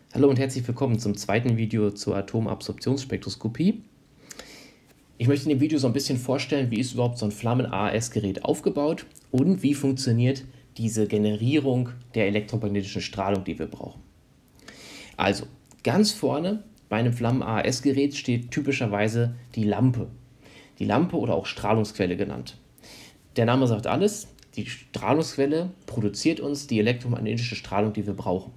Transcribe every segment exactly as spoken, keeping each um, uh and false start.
Hallo und herzlich willkommen zum zweiten Video zur Atomabsorptionsspektroskopie. Ich möchte in dem Video so ein bisschen vorstellen, wie ist überhaupt so ein Flammen-A A S-Gerät aufgebaut und wie funktioniert diese Generierung der elektromagnetischen Strahlung, die wir brauchen. Also, ganz vorne bei einem Flammen-A A S-Gerät steht typischerweise die Lampe. Die Lampe oder auch Strahlungsquelle genannt. Der Name sagt alles, die Strahlungsquelle produziert uns die elektromagnetische Strahlung, die wir brauchen.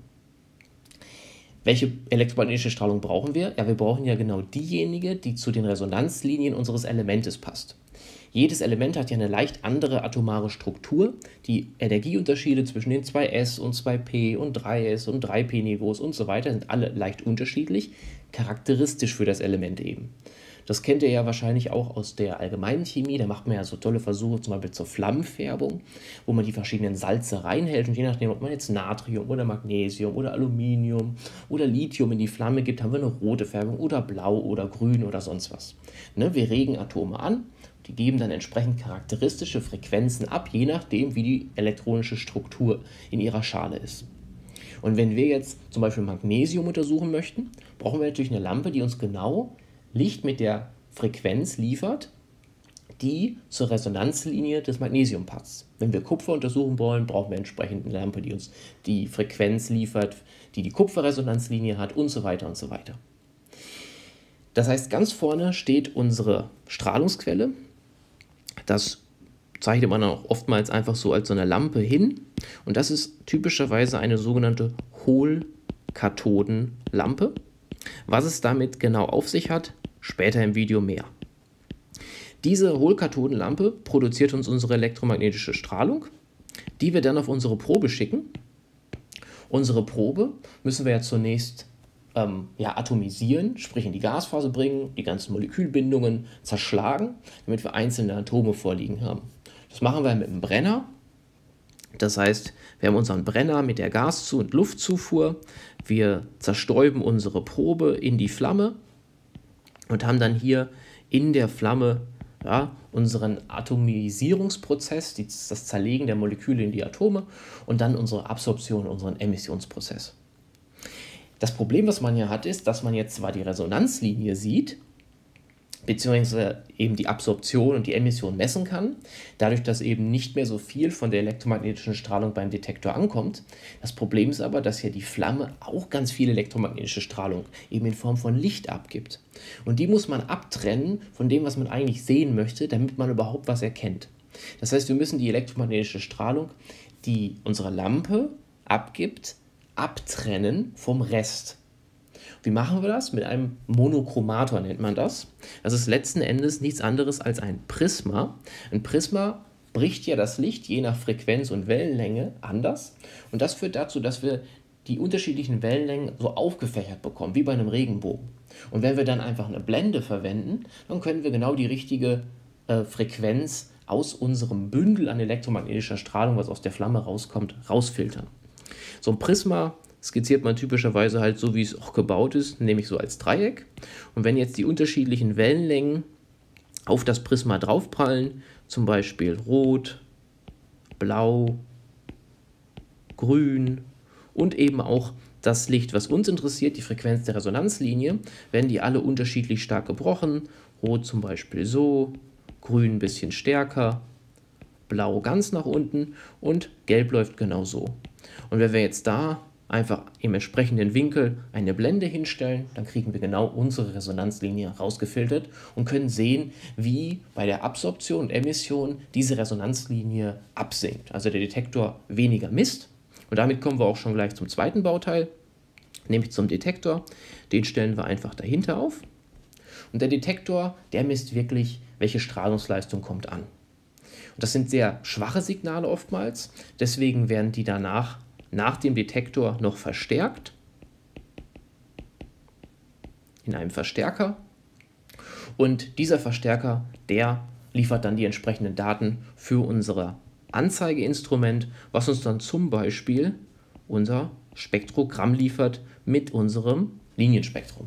Welche elektromagnetische Strahlung brauchen wir? Ja, wir brauchen ja genau diejenige, die zu den Resonanzlinien unseres Elementes passt. Jedes Element hat ja eine leicht andere atomare Struktur. Die Energieunterschiede zwischen den zwei S und zwei P und drei S und drei P Niveaus und so weiter sind alle leicht unterschiedlich, charakteristisch für das Element eben. Das kennt ihr ja wahrscheinlich auch aus der allgemeinen Chemie, da macht man ja so tolle Versuche, zum Beispiel zur Flammenfärbung, wo man die verschiedenen Salze reinhält und je nachdem, ob man jetzt Natrium oder Magnesium oder Aluminium oder Lithium in die Flamme gibt, haben wir eine rote Färbung oder blau oder grün oder sonst was. Ne, wir regen Atome an, die geben dann entsprechend charakteristische Frequenzen ab, je nachdem, wie die elektronische Struktur in ihrer Schale ist. Und wenn wir jetzt zum Beispiel Magnesium untersuchen möchten, brauchen wir natürlich eine Lampe, die uns genau Licht mit der Frequenz liefert, die zur Resonanzlinie des Magnesium passt. Wenn wir Kupfer untersuchen wollen, brauchen wir entsprechend eine Lampe, die uns die Frequenz liefert, die die Kupferresonanzlinie hat und so weiter und so weiter. Das heißt, ganz vorne steht unsere Strahlungsquelle. Das zeichnet man auch oftmals einfach so als so eine Lampe hin. Und das ist typischerweise eine sogenannte Hohlkathodenlampe. Was es damit genau auf sich hat, später im Video mehr. Diese Hohlkathodenlampe produziert uns unsere elektromagnetische Strahlung, die wir dann auf unsere Probe schicken. Unsere Probe müssen wir ja zunächst ähm, ja, atomisieren, sprich in die Gasphase bringen, die ganzen Molekülbindungen zerschlagen, damit wir einzelne Atome vorliegen haben. Das machen wir mit einem Brenner. Das heißt, wir haben unseren Brenner mit der Gas- und Luftzufuhr, wir zerstäuben unsere Probe in die Flamme und haben dann hier in der Flamme ja, unseren Atomisierungsprozess, das Zerlegen der Moleküle in die Atome und dann unsere Absorption, unseren Emissionsprozess. Das Problem, was man hier hat, ist, dass man jetzt zwar die Resonanzlinie sieht, beziehungsweise eben die Absorption und die Emission messen kann, dadurch, dass eben nicht mehr so viel von der elektromagnetischen Strahlung beim Detektor ankommt. Das Problem ist aber, dass hier die Flamme auch ganz viel elektromagnetische Strahlung eben in Form von Licht abgibt. Und die muss man abtrennen von dem, was man eigentlich sehen möchte, damit man überhaupt was erkennt. Das heißt, wir müssen die elektromagnetische Strahlung, die unsere Lampe abgibt, abtrennen vom Rest. Wie machen wir das? Mit einem Monochromator nennt man das. Das ist letzten Endes nichts anderes als ein Prisma. Ein Prisma bricht ja das Licht je nach Frequenz und Wellenlänge anders. Und das führt dazu, dass wir die unterschiedlichen Wellenlängen so aufgefächert bekommen, wie bei einem Regenbogen. Und wenn wir dann einfach eine Blende verwenden, dann können wir genau die richtige äh, Frequenz aus unserem Bündel an elektromagnetischer Strahlung, was aus der Flamme rauskommt, rausfiltern. So ein Prisma skizziert man typischerweise halt so, wie es auch gebaut ist, nämlich so als Dreieck. Und wenn jetzt die unterschiedlichen Wellenlängen auf das Prisma draufprallen, zum Beispiel rot, blau, grün und eben auch das Licht, was uns interessiert, die Frequenz der Resonanzlinie, werden die alle unterschiedlich stark gebrochen. Rot zum Beispiel so, grün ein bisschen stärker, blau ganz nach unten und gelb läuft genau so. Und wenn wir jetzt da einfach im entsprechenden Winkel eine Blende hinstellen, dann kriegen wir genau unsere Resonanzlinie rausgefiltert und können sehen, wie bei der Absorption und Emission diese Resonanzlinie absinkt. Also der Detektor weniger misst. Und damit kommen wir auch schon gleich zum zweiten Bauteil, nämlich zum Detektor. Den stellen wir einfach dahinter auf. Und der Detektor, der misst wirklich, welche Strahlungsleistung kommt an. Und das sind sehr schwache Signale oftmals, deswegen werden die danach nach dem Detektor noch verstärkt in einem Verstärker und dieser Verstärker, der liefert dann die entsprechenden Daten für unser Anzeigeinstrument, was uns dann zum Beispiel unser Spektrogramm liefert mit unserem Linienspektrum.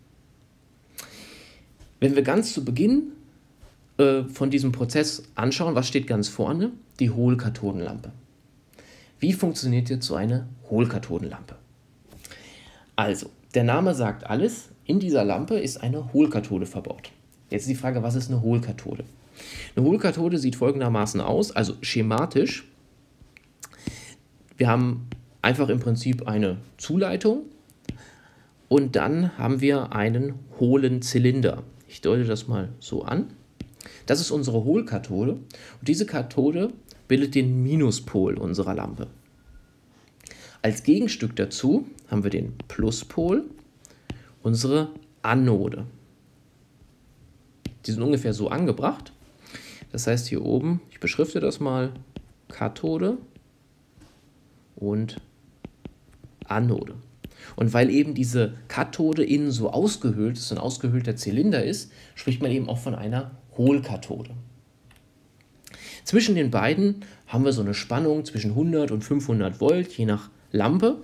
Wenn wir ganz zu Beginn äh, von diesem Prozess anschauen, was steht ganz vorne? Die Hohlkathodenlampe. Wie funktioniert jetzt so eine Hohlkathodenlampe? Also, der Name sagt alles, in dieser Lampe ist eine Hohlkathode verbaut. Jetzt ist die Frage, was ist eine Hohlkathode? Eine Hohlkathode sieht folgendermaßen aus, also schematisch. Wir haben einfach im Prinzip eine Zuleitung und dann haben wir einen hohlen Zylinder. Ich deute das mal so an. Das ist unsere Hohlkathode und diese Kathode bildet den Minuspol unserer Lampe. Als Gegenstück dazu haben wir den Pluspol, unsere Anode. Die sind ungefähr so angebracht. Das heißt hier oben, ich beschrifte das mal, Kathode und Anode. Und weil eben diese Kathode innen so ausgehöhlt ist, so ein ausgehöhlter Zylinder ist, spricht man eben auch von einer Hohlkathode. Zwischen den beiden haben wir so eine Spannung zwischen hundert und fünfhundert Volt, je nach Lampe,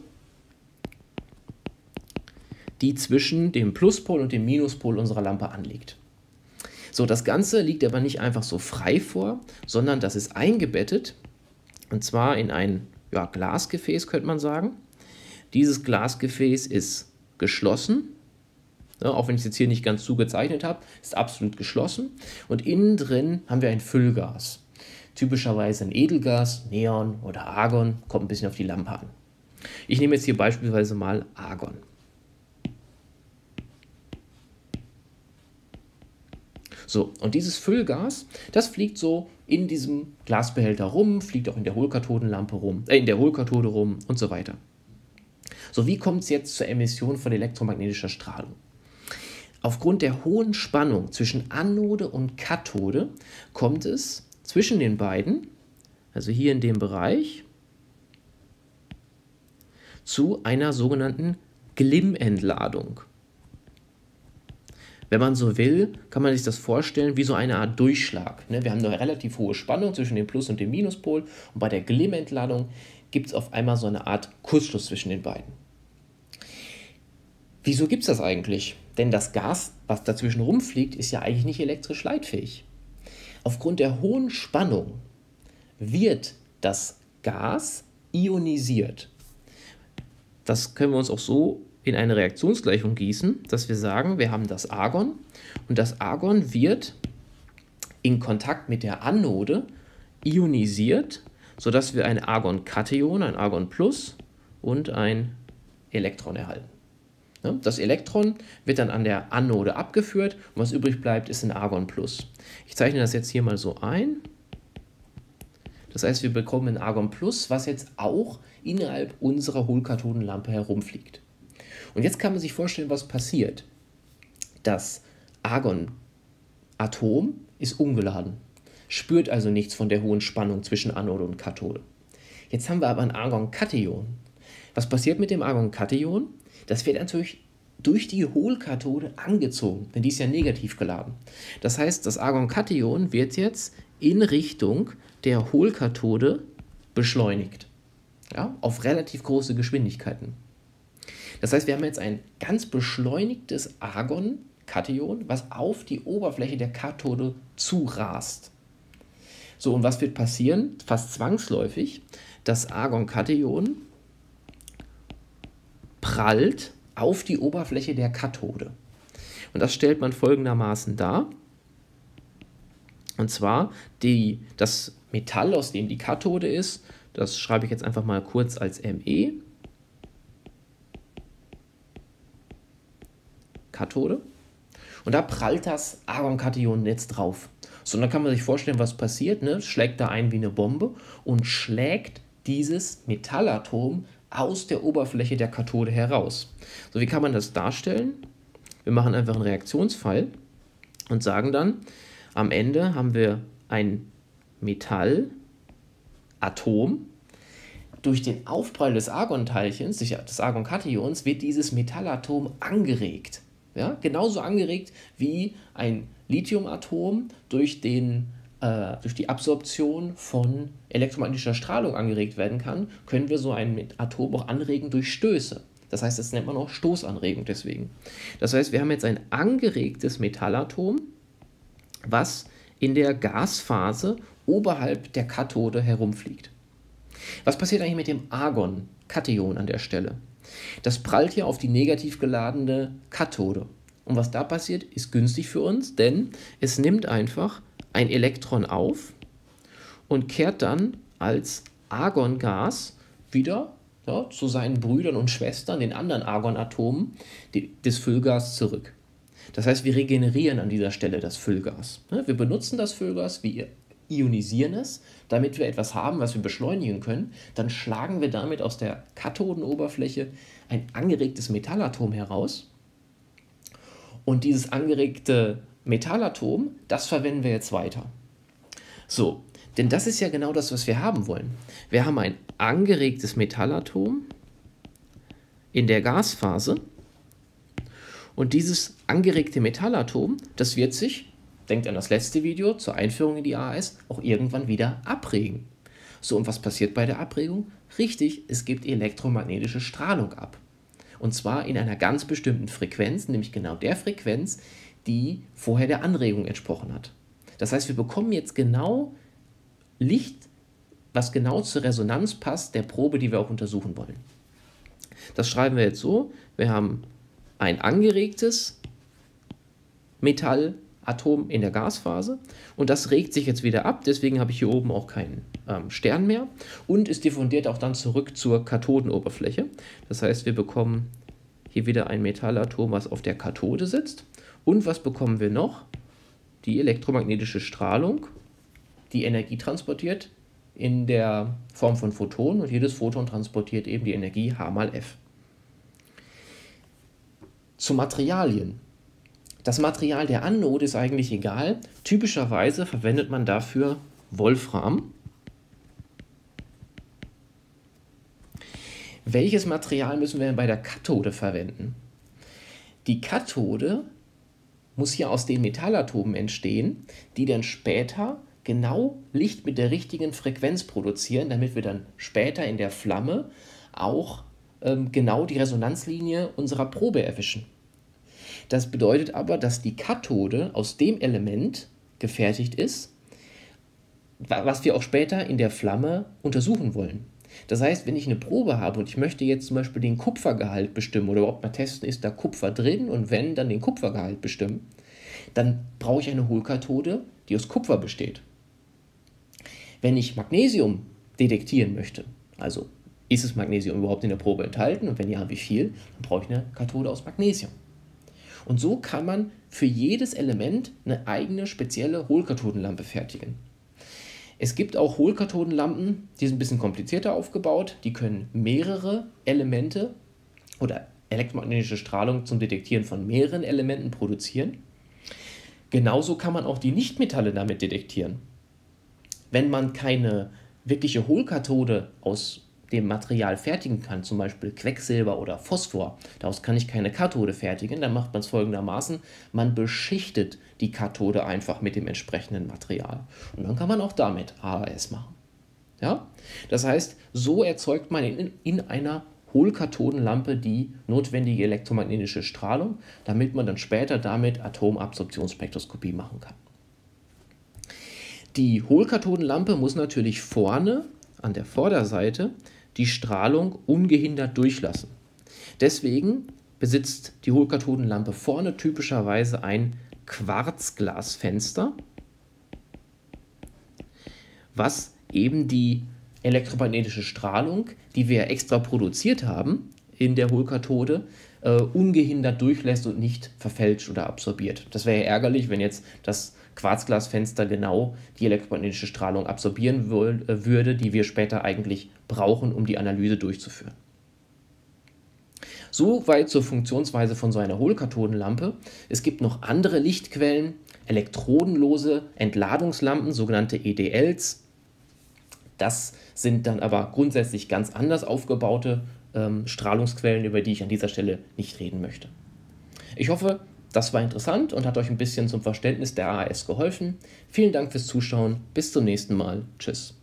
die zwischen dem Pluspol und dem Minuspol unserer Lampe anliegt. So, das Ganze liegt aber nicht einfach so frei vor, sondern das ist eingebettet, und zwar in ein ja, Glasgefäß, könnte man sagen. Dieses Glasgefäß ist geschlossen, ja, auch wenn ich es jetzt hier nicht ganz zugezeichnet habe, ist absolut geschlossen. Und innen drin haben wir ein Füllgas. Typischerweise ein Edelgas, Neon oder Argon, kommt ein bisschen auf die Lampe an. Ich nehme jetzt hier beispielsweise mal Argon. So, und dieses Füllgas, das fliegt so in diesem Glasbehälter rum, fliegt auch in der Hohlkathodenlampe rum, äh, in der Hohlkathode rum und so weiter. So, wie kommt es jetzt zur Emission von elektromagnetischer Strahlung? Aufgrund der hohen Spannung zwischen Anode und Kathode kommt es zwischen den beiden, also hier in dem Bereich, zu einer sogenannten Glimm-Entladung. Wenn man so will, kann man sich das vorstellen wie so eine Art Durchschlag. Wir haben eine relativ hohe Spannung zwischen dem Plus- und dem Minuspol und bei der Glimm-Entladung gibt es auf einmal so eine Art Kurzschluss zwischen den beiden. Wieso gibt es das eigentlich? Denn das Gas, was dazwischen rumfliegt, ist ja eigentlich nicht elektrisch leitfähig. Aufgrund der hohen Spannung wird das Gas ionisiert. Das können wir uns auch so in eine Reaktionsgleichung gießen, dass wir sagen, wir haben das Argon und das Argon wird in Kontakt mit der Anode ionisiert, sodass wir ein Argon-Kation, ein Argon Plus und ein Elektron erhalten. Das Elektron wird dann an der Anode abgeführt und was übrig bleibt, ist ein Argon Plus. Ich zeichne das jetzt hier mal so ein. Das heißt, wir bekommen ein Argon Plus, was jetzt auch innerhalb unserer Hohlkathodenlampe herumfliegt. Und jetzt kann man sich vorstellen, was passiert. Das Argon-Atom ist ungeladen, spürt also nichts von der hohen Spannung zwischen Anode und Kathode. Jetzt haben wir aber ein Argon-Kation. Was passiert mit dem Argon-Kation? Das wird natürlich durch die Hohlkathode angezogen, denn die ist ja negativ geladen. Das heißt, das Argon-Kation wird jetzt in Richtung der Hohlkathode beschleunigt, ja, auf relativ große Geschwindigkeiten. Das heißt, wir haben jetzt ein ganz beschleunigtes Argon-Kation, was auf die Oberfläche der Kathode zurast. So, und was wird passieren? Fast zwangsläufig, das Argon-Kation prallt auf die Oberfläche der Kathode. Und das stellt man folgendermaßen dar. Und zwar die, das Metall, aus dem die Kathode ist, das schreibe ich jetzt einfach mal kurz als Me. Kathode. Und da prallt das Argon-Kation jetzt drauf. So, und dann kann man sich vorstellen, was passiert. Ne? Schlägt da ein wie eine Bombe und schlägt dieses Metallatom aus der Oberfläche der Kathode heraus. So, wie kann man das darstellen? Wir machen einfach einen Reaktionsfall und sagen dann, am Ende haben wir ein Metallatom. Durch den Aufprall des Argonteilchens, des Argon-Kations, wird dieses Metallatom angeregt. Ja, genauso angeregt wie ein Lithiumatom durch, den, äh, durch die Absorption von elektromagnetischer Strahlung angeregt werden kann, können wir so ein Atom auch anregen durch Stöße. Das heißt, das nennt man auch Stoßanregung deswegen. Das heißt, wir haben jetzt ein angeregtes Metallatom, was in der Gasphase oberhalb der Kathode herumfliegt. Was passiert eigentlich mit dem Argon-Kation an der Stelle? Das prallt hier auf die negativ geladene Kathode. Und was da passiert, ist günstig für uns, denn es nimmt einfach ein Elektron auf und kehrt dann als Argongas wieder ja, zu seinen Brüdern und Schwestern, den anderen Argonatomen, die, des Füllgas zurück. Das heißt, wir regenerieren an dieser Stelle das Füllgas. Wir benutzen das Füllgas, wir ionisieren es, damit wir etwas haben, was wir beschleunigen können. Dann schlagen wir damit aus der Kathodenoberfläche ein angeregtes Metallatom heraus. Und dieses angeregte Metallatom, das verwenden wir jetzt weiter. So, denn das ist ja genau das, was wir haben wollen. Wir haben ein angeregtes Metallatom in der Gasphase. Und dieses angeregte Metallatom, das wird sich, denkt an das letzte Video zur Einführung in die A A S, auch irgendwann wieder abregen. So, und was passiert bei der Abregung? Richtig, es gibt elektromagnetische Strahlung ab. Und zwar in einer ganz bestimmten Frequenz, nämlich genau der Frequenz, die vorher der Anregung entsprochen hat. Das heißt, wir bekommen jetzt genau Licht, was genau zur Resonanz passt der Probe, die wir auch untersuchen wollen. Das schreiben wir jetzt so: Wir haben ein angeregtes Metallatom in der Gasphase und das regt sich jetzt wieder ab, deswegen habe ich hier oben auch keinen ähm, Stern mehr und es diffundiert auch dann zurück zur Kathodenoberfläche. Das heißt, wir bekommen hier wieder ein Metallatom, was auf der Kathode sitzt. Und was bekommen wir noch? Die elektromagnetische Strahlung, die Energie transportiert in der Form von Photonen und jedes Photon transportiert eben die Energie H mal F. Zu Materialien. Das Material der Anode ist eigentlich egal. Typischerweise verwendet man dafür Wolfram. Welches Material müssen wir denn bei der Kathode verwenden? Die Kathode muss hier aus den Metallatomen entstehen, die dann später genau Licht mit der richtigen Frequenz produzieren, damit wir dann später in der Flamme auch ähm, genau die Resonanzlinie unserer Probe erwischen. Das bedeutet aber, dass die Kathode aus dem Element gefertigt ist, was wir auch später in der Flamme untersuchen wollen. Das heißt, wenn ich eine Probe habe und ich möchte jetzt zum Beispiel den Kupfergehalt bestimmen oder überhaupt mal testen, ist da Kupfer drin und wenn, dann den Kupfergehalt bestimmen, dann brauche ich eine Hohlkathode, die aus Kupfer besteht. Wenn ich Magnesium detektieren möchte, also ist das Magnesium überhaupt in der Probe enthalten und wenn ja, wie viel, dann brauche ich eine Kathode aus Magnesium. Und so kann man für jedes Element eine eigene spezielle Hohlkathodenlampe fertigen. Es gibt auch Hohlkathodenlampen, die sind ein bisschen komplizierter aufgebaut, die können mehrere Elemente oder elektromagnetische Strahlung zum Detektieren von mehreren Elementen produzieren. Genauso kann man auch die Nichtmetalle damit detektieren. Wenn man keine wirkliche Hohlkathode aus dem Material fertigen kann, zum Beispiel Quecksilber oder Phosphor, daraus kann ich keine Kathode fertigen, dann macht man es folgendermaßen: Man beschichtet die Kathode einfach mit dem entsprechenden Material. Und dann kann man auch damit A A S machen. Ja? Das heißt, so erzeugt man in, in einer Hohlkathodenlampe die notwendige elektromagnetische Strahlung, damit man dann später damit Atomabsorptionsspektroskopie machen kann. Die Hohlkathodenlampe muss natürlich vorne an der Vorderseite die Strahlung ungehindert durchlassen. Deswegen besitzt die Hohlkathodenlampe vorne typischerweise ein Quarzglasfenster, was eben die elektromagnetische Strahlung, die wir extra produziert haben in der Hohlkathode, äh, ungehindert durchlässt und nicht verfälscht oder absorbiert. Das wäre ja ärgerlich, wenn jetzt das Quarzglasfenster genau die elektromagnetische Strahlung absorbieren würde, die wir später eigentlich brauchen, um die Analyse durchzuführen. Soweit zur Funktionsweise von so einer Hohlkathodenlampe. Es gibt noch andere Lichtquellen, elektrodenlose Entladungslampen, sogenannte E D Ls. Das sind dann aber grundsätzlich ganz anders aufgebaute ähm, Strahlungsquellen, über die ich an dieser Stelle nicht reden möchte. Ich hoffe, das war interessant und hat euch ein bisschen zum Verständnis der A A S geholfen. Vielen Dank fürs Zuschauen. Bis zum nächsten Mal. Tschüss.